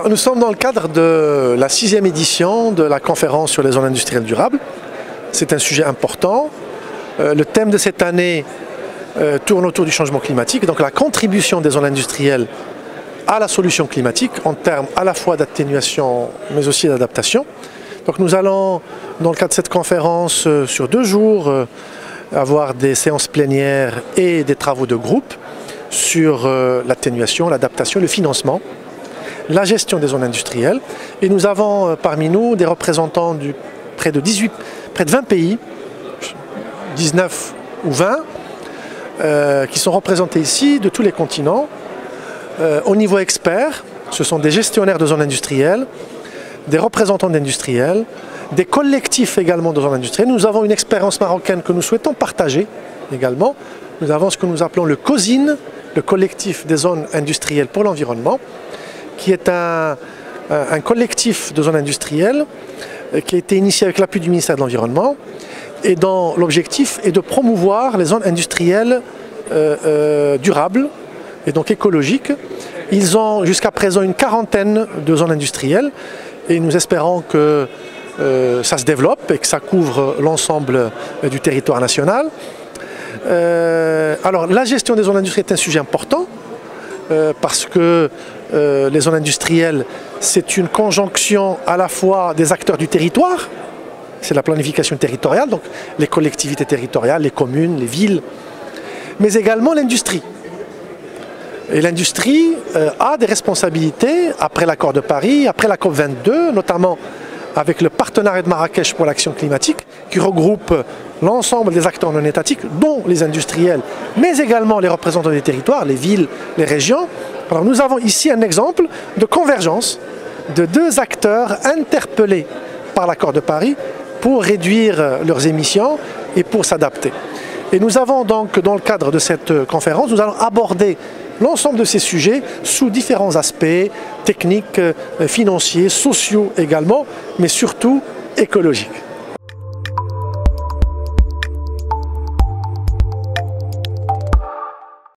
Nous sommes dans le cadre de la 6e édition de la conférence sur les zones industrielles durables. C'est un sujet important. Le thème de cette année tourne autour du changement climatique, donc la contribution des zones industrielles à la solution climatique en termes à la fois d'atténuation mais aussi d'adaptation. Donc nous allons, dans le cadre de cette conférence, sur 2 jours, avoir des séances plénières et des travaux de groupe sur l'atténuation, l'adaptation, le financement, la gestion des zones industrielles. Et nous avons parmi nous des représentants de près de 20 pays, 19 ou 20, qui sont représentés ici de tous les continents. Au niveau expert, ce sont des gestionnaires de zones industrielles, des représentants d'industriels, des collectifs également de zones industrielles. Nous avons une expérience marocaine que nous souhaitons partager également. Nous avons ce que nous appelons le COSIN, le collectif des zones industrielles pour l'environnement, qui est un collectif de zones industrielles qui a été initié avec l'appui du ministère de l'Environnement et dont l'objectif est de promouvoir les zones industrielles durables et donc écologiques. Ils ont jusqu'à présent une quarantaine de zones industrielles et nous espérons que ça se développe et que ça couvre l'ensemble du territoire national. Alors la gestion des zones industrielles est un sujet important parce que les zones industrielles, c'est une conjonction à la fois des acteurs du territoire, c'est la planification territoriale, donc les collectivités territoriales, les communes, les villes, mais également l'industrie. Et l'industrie a des responsabilités après l'accord de Paris, après la COP22, notamment avec le partenariat de Marrakech pour l'action climatique, qui regroupe l'ensemble des acteurs non étatiques, dont les industriels, mais également les représentants des territoires, les villes, les régions. Alors nous avons ici un exemple de convergence de 2 acteurs interpellés par l'accord de Paris pour réduire leurs émissions et pour s'adapter. Et nous avons donc, dans le cadre de cette conférence, nous allons aborder l'ensemble de ces sujets sous différents aspects, techniques, financiers, sociaux également, mais surtout écologiques.